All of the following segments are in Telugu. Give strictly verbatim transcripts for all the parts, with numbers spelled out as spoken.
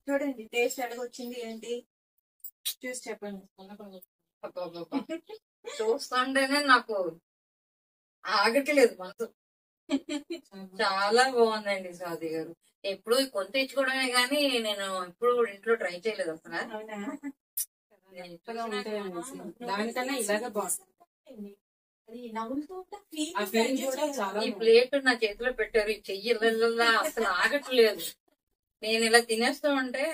చూడండి టేస్ట్ ఎలాగొచ్చింది ఏంటి చూసి చెప్పండి. చూస్తుంటేనే నాకు ఆగట్లేదు మనసు. చాలా బాగుందండి స్వాతి గారు. ఎప్పుడు కొని తెచ్చుకోవడమే గానీ నేను ఎప్పుడు ఇంట్లో ట్రై చేయలేదు అసలు. దానికన్నా ఇలాగే బాగుంటుంది. ఈ ప్లేట్ నా చేతిలో పెట్టారు, ఈ చెయ్యిలా అసలు ఆగట్లేదు. నేను ఇలా తినేస్తూ ఉంటే.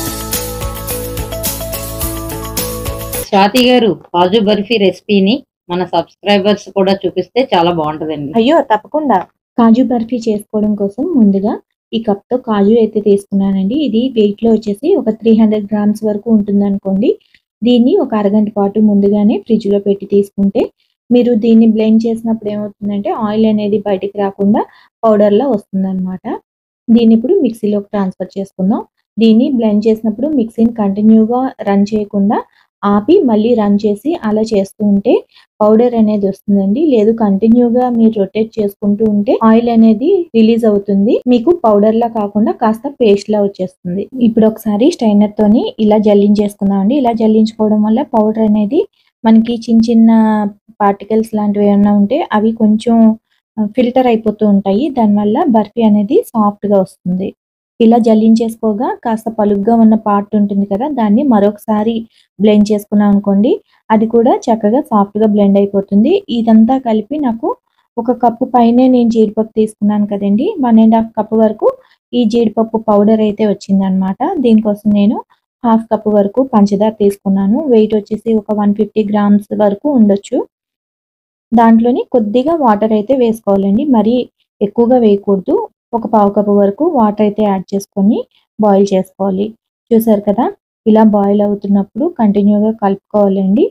స్వాతి గారు కాజు బర్ఫీ రెసిపీని మన సబ్స్క్రైబర్స్ కూడా చూపిస్తే చాలా బాగుంటదండి. అయ్యో తప్పకుండా. కాజు బర్ఫీ చేసుకోవడం కోసం ముందుగా ఈ కప్ తో కాజు అయితే తీసుకున్నానండి. ఇది వెయిట్ లో వచ్చేసి ఒక త్రీ హండ్రెడ్ గ్రామ్స్ వరకు ఉంటుంది అనుకోండి. దీన్ని ఒక అరగంట పాటు ముందుగానే ఫ్రిడ్జ్ లో పెట్టి తీసుకుంటే మీరు దీన్ని బ్లెండ్ చేసినప్పుడు ఏమవుతుందంటే ఆయిల్ అనేది బయటికి రాకుండా పౌడర్ లా వస్తుంది అనమాట. దీన్ని ఇప్పుడు మిక్సీలోకి ట్రాన్స్ఫర్ చేసుకుందాం. దీన్ని బ్లెండ్ చేసినప్పుడు మిక్సీని కంటిన్యూగా రన్ చేయకుండా ఆపి మళ్ళీ రన్ చేసి అలా చేస్తూ ఉంటే పౌడర్ అనేది వస్తుందండి. లేదు కంటిన్యూగా మీరు రొటేట్ చేసుకుంటూ ఉంటే ఆయిల్ అనేది రిలీజ్ అవుతుంది, మీకు పౌడర్ లా కాకుండా కాస్త పేస్ట్ లా వచ్చేస్తుంది. ఇప్పుడు ఒకసారి స్ట్రైనర్ తోని ఇలా జల్లించేసుకుందాం అండి. ఇలా జల్లించుకోవడం వల్ల పౌడర్ అనేది మనకి చిన్న చిన్న పార్టికల్స్ లాంటివి ఏమైనా ఉంటే అవి కొంచెం ఫిల్టర్ అయిపోతూ ఉంటాయి. దానివల్ల బర్ఫీ అనేది సాఫ్ట్ గా వస్తుంది. ఇలా జల్లించేసుకోగా కాస్త పలుగ్గా ఉన్న పార్ట్ ఉంటుంది కదా, దాన్ని మరొకసారి బ్లెండ్ చేసుకున్నాం అనుకోండి, అది కూడా చక్కగా సాఫ్ట్ గా బ్లెండ్ అయిపోతుంది. ఇదంతా కలిపి నాకు ఒక కప్పు పైనే నేను జీడిపప్పు తీసుకున్నాను కదండి, వన్ అండ్ హాఫ్ కప్ వరకు ఈ జీడిపప్పు పౌడర్ అయితే వచ్చింది అనమాట. దీనికోసం నేను హాఫ్ కప్ వరకు పంచదార తీసుకున్నాను. వెయిట్ వచ్చేసి ఒక వన్ ఫిఫ్టీ గ్రామ్స్ వరకు ఉండొచ్చు. దాంట్లోని కొద్దిగా వాటర్ అయితే వేసుకోవాలండి, మరీ ఎక్కువగా వేయకూడదు. ఒక పావు కప్పు వరకు వాటర్ అయితే యాడ్ చేసుకొని బాయిల్ చేసుకోవాలి. చూసారు కదా, ఇలా బాయిల్ అవుతున్నప్పుడు కంటిన్యూగా కలుపుకోవాలండి.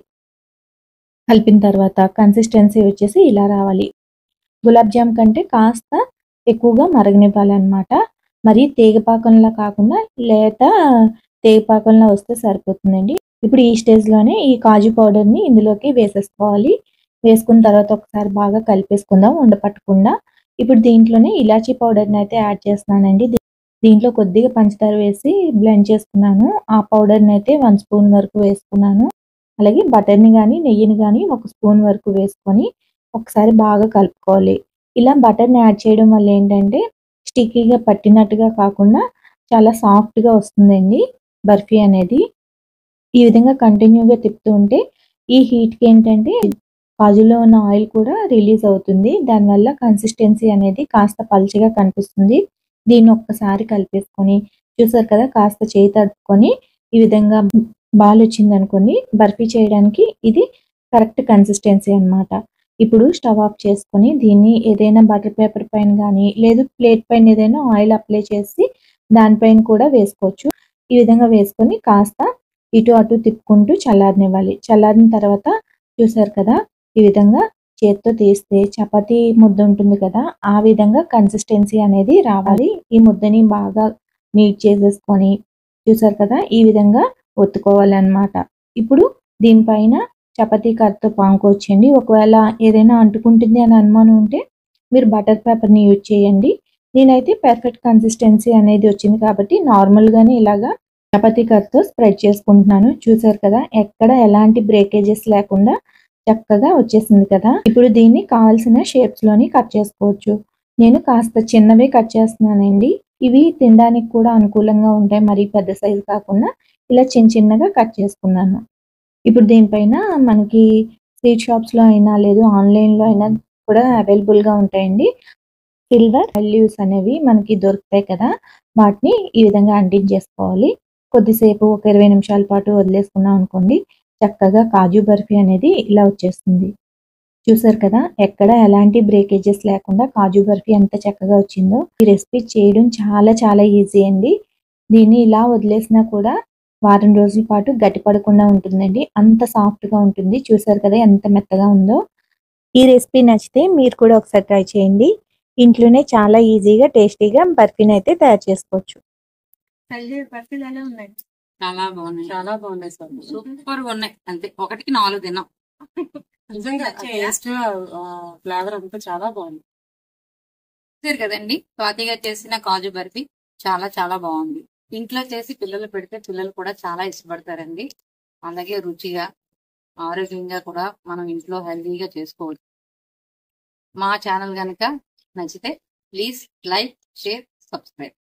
కలిపిన తర్వాత కన్సిస్టెన్సీ వచ్చేసి ఇలా రావాలి. గులాబ్ జామ్ కంటే కాస్త ఎక్కువగా మరగనివ్వాలన్నమాట. మరి తేగపాకంలా కాకుండా లేత తేగపాకంలా వస్తే సరిపోతుందండి. ఇప్పుడు ఈ స్టేజ్లోనే ఈ కాజు పౌడర్ని ఇందులోకి వేసేసుకోవాలి. వేసుకున్న తర్వాత ఒకసారి బాగా కలిపేసుకుందాం ఉండపట్టకుండా. ఇప్పుడు దీంట్లోనే ఇలాచీ పౌడర్ని అయితే యాడ్ చేస్తున్నానండి. దీంట్లో కొద్దిగా పంచదార వేసి బ్లెండ్ చేసుకున్నాను. ఆ పౌడర్ని అయితే వన్ స్పూన్ వరకు వేసుకున్నాను. అలాగే బటర్ని కానీ నెయ్యిని కానీ ఒక స్పూన్ వరకు వేసుకొని ఒకసారి బాగా కలుపుకోవాలి. ఇలా బటర్ని యాడ్ చేయడం వల్ల ఏంటంటే స్టిక్కీగా పట్టినట్టుగా కాకుండా చాలా సాఫ్ట్గా వస్తుందండి బర్ఫీ అనేది. ఈ విధంగా కంటిన్యూగా తిప్పుతూ ఉంటే ఈ హీట్కి ఏంటంటే కాజులో ఉన్న ఆయిల్ కూడా రిలీజ్ అవుతుంది. దానివల్ల కన్సిస్టెన్సీ అనేది కాస్త పల్చగా కనిపిస్తుంది. దీన్ని ఒక్కసారి కలిపేసుకొని చూసారు కదా, కాస్త చేయి తడుపుకొని ఈ విధంగా బాల్ వచ్చింది అనుకోండి, బర్ఫీ చేయడానికి ఇది కరెక్ట్ కన్సిస్టెన్సీ అనమాట. ఇప్పుడు స్టవ్ ఆఫ్ చేసుకొని దీన్ని ఏదైనా బటర్ పేపర్ పైన కానీ లేదు ప్లేట్ పైన ఏదైనా ఆయిల్ అప్లై చేసి దానిపైన కూడా వేసుకోవచ్చు. ఈ విధంగా వేసుకొని కాస్త ఇటు అటు తిప్పుకుంటూ చల్లారనివ్వాలి. చల్లారిన తర్వాత చూసారు కదా, ఈ విధంగా చేత్తో తీస్తే చపాతీ ముద్ద ఉంటుంది కదా, ఆ విధంగా కన్సిస్టెన్సీ అనేది రావాలి. ఈ ముద్దని బాగా నీట్ చేసేసుకొని చూసారు కదా, ఈ విధంగా ఒత్తుకోవాలన్నమాట. ఇప్పుడు దీనిపైన చపాతీ కర్రతో పాముకోవచ్చండి. ఒకవేళ ఏదైనా అంటుకుంటుంది అని అనుమానం ఉంటే మీరు బటర్ పేపర్ని యూజ్ చేయండి. నేనైతే పర్ఫెక్ట్ కన్సిస్టెన్సీ అనేది వచ్చింది కాబట్టి నార్మల్గానే ఇలాగా చపాతీ కర్రతో స్ప్రెడ్ చేసుకుంటున్నాను. చూసారు కదా, ఎక్కడ ఎలాంటి బ్రేకేజెస్ లేకుండా చక్కగా వచ్చేసింది కదా. ఇప్పుడు దీన్ని కావాల్సిన షేప్స్ లోని కట్ చేసుకోవచ్చు. నేను కాస్త చిన్నవే కట్ చేస్తున్నానండి. ఇవి తినడానికి కూడా అనుకూలంగా ఉంటాయి, మరీ పెద్ద సైజు కాకుండా ఇలా చిన్న చిన్నగా కట్ చేసుకున్నాను. ఇప్పుడు దీనిపైన మనకి స్వీట్ షాప్స్ లో అయినా లేదు ఆన్లైన్ లో అయినా కూడా అవైలబుల్ గా ఉంటాయండి. సిల్వర్ లీవ్స్ అనేవి మనకి దొరుకుతాయి కదా, వాటిని ఈ విధంగా అంటించేసుకోవాలి. కొద్దిసేపు ఒక ఇరవై నిమిషాల పాటు వదిలేసుకున్నాం అనుకోండి, చక్కగా కాజు బర్ఫీ అనేది ఇలా వచ్చేస్తుంది. చూసారు కదా, ఎక్కడ ఎలాంటి బ్రేకేజెస్ లేకుండా కాజు బర్ఫీ ఎంత చక్కగా వచ్చిందో. ఈ రెసిపీ చేయడం చాలా చాలా ఈజీ అండి. దీన్ని ఇలా వదిలేసినా కూడా వారం రోజుల పాటు గట్టి పడకుండా ఉంటుందండి, అంత సాఫ్ట్ గా ఉంటుంది. చూసారు కదా ఎంత మెత్తగా ఉందో. ఈ రెసిపీ నచ్చితే మీరు కూడా ఒకసారి ట్రై చేయండి. ఇంట్లోనే చాలా ఈజీగా టేస్టీగా బర్ఫీని అయితే తయారు చేసుకోవచ్చు. బర్ఫీలు ఎలా ఉన్నాయి? చాలా బాగున్నాయి, చాలా బాగున్నాయి సార్, సూపర్ గా ఉన్నాయి. అంతే, ఒకటికి నాలుగు తిన్నాం. నిజంగా టేస్ట్ ఫ్లేవర్ అంతా చాలా బాగుంది. చూసారు కదండి, స్వాతిగా చేసిన కాజు బర్ఫీ చాలా చాలా బాగుంది. ఇంట్లో చేసి పిల్లలు పెడితే పిల్లలు కూడా చాలా ఇష్టపడతారండి. అలాగే రుచిగా ఆరోగ్యంగా కూడా మనం ఇంట్లో హెల్దీగా చేసుకోవచ్చు. మా ఛానల్ కనుక నచ్చితే ప్లీజ్ లైక్, షేర్, సబ్స్క్రైబ్.